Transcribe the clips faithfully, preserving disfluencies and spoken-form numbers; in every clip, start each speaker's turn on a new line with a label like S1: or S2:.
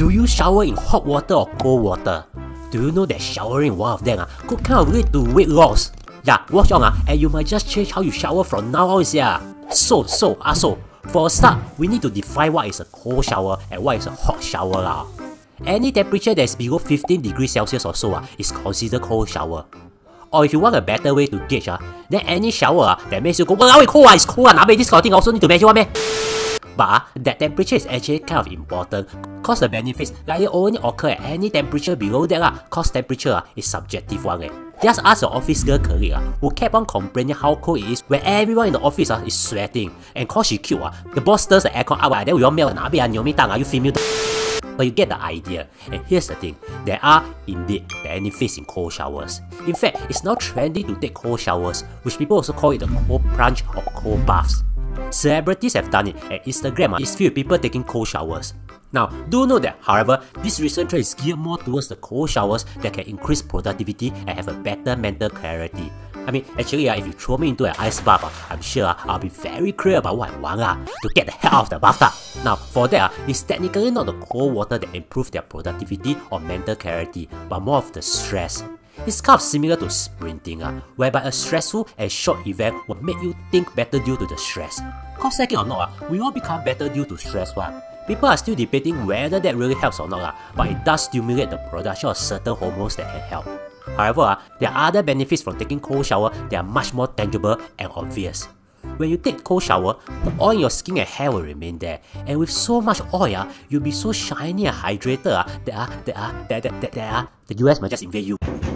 S1: Do you shower in hot water or cold water? Do you know that showering in one of them uh, could kind of lead to weight loss? Yeah, watch on uh, and you might just change how you shower from now on. Yeah. So, so, ah, so, for a start, we need to define what is a cold shower and what is a hot shower. Uh. Any temperature that is below fifteen degrees Celsius or so uh, is considered cold shower. Or if you want a better way to gauge, uh, then any shower uh, that makes you go, "Wow, it's cold, uh, it's cold, uh, this kind of thing also need to measure one, man." But uh, that temperature is actually kind of important, cause the benefits likely only occur at any temperature below that, uh, cause temperature uh, is subjective one. Eh. Just ask your office girl colleague uh, who kept on complaining how cold it is when everyone in the office uh, is sweating, and cause she cute, uh, the boss stirs the aircon up, uh, then we all melt, uh, you feel me? But you get the idea. And here's the thing, there are indeed benefits in cold showers. In fact, it's now trendy to take cold showers, which people also call it the cold plunge or cold baths. Celebrities have done it, and Instagram is filled with people taking cold showers. Now, do note that, however, this recent trend is geared more towards the cold showers that can increase productivity and have a better mental clarity. I mean, actually, uh, if you throw me into an ice bath, uh, I'm sure uh, I'll be very clear about what I want uh, to get the hell out of the bathtub. Now, for that, uh, it's technically not the cold water that improves their productivity or mental clarity, but more of the stress. It's kind of similar to sprinting, uh, whereby a stressful and short event will make you think better due to the stress. Cause second or not, uh, we all become better due to stress one. People are still debating whether that really helps or not, uh, but it does stimulate the production of certain hormones that can help. However, uh, there are other benefits from taking cold shower that are much more tangible and obvious. When you take cold shower, the oil in your skin and hair will remain there, and with so much oil, uh, you'll be so shiny and hydrated uh, that, uh, that, uh, that, that, that, that uh, the U S might just invade you.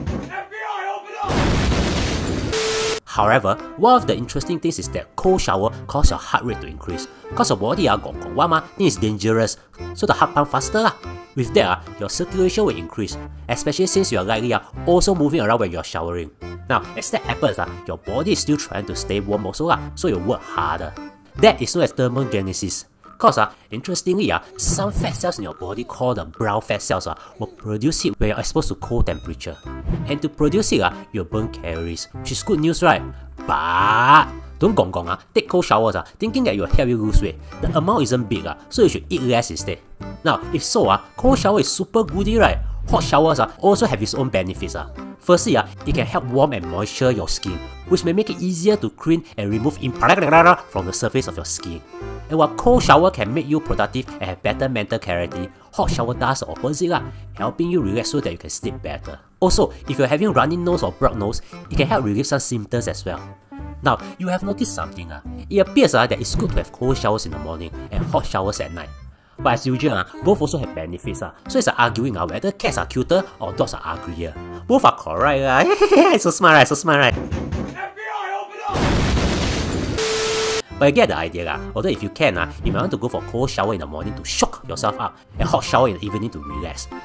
S1: However, one of the interesting things is that cold shower causes your heart rate to increase. Cause your body uh, gong gong wama, then it's dangerous, so the heart pump faster. Uh. With that, uh, your circulation will increase, especially since you are likely uh, also moving around when you are showering. Now, as that happens, uh, your body is still trying to stay warm also, uh, so you work harder. That is known as thermogenesis. Cause, uh, interestingly, uh, some fat cells in your body called the brown fat cells uh, will produce heat when you're exposed to cold temperature. And to produce it, uh, you'll burn calories, which is good news, right? But don't gong gong, uh, take cold showers uh, thinking that it will help you lose weight. The amount isn't big, uh, so you should eat less instead. Now, if so, uh, cold shower is super goody, right? Hot showers uh, also have its own benefits. Uh. Firstly, uh, it can help warm and moisture your skin, which may make it easier to clean and remove impurities from the surface of your skin. And while cold shower can make you productive and have better mental clarity, hot shower does the opposite, uh, helping you relax so that you can sleep better. Also, if you're having runny nose or blocked nose, it can help relieve some symptoms as well. Now, you have noticed something. Uh. It appears uh, that it's good to have cold showers in the morning and hot showers at night. But as usual, uh, both also have benefits. Uh. So it's uh, arguing uh, whether cats are cuter or dogs are uglier. Both are correct. Uh. So smart, right? So smart, right? But you get the idea, uh. Although if you can, uh, you might want to go for cold shower in the morning to shock yourself up and hot shower in the evening to relax.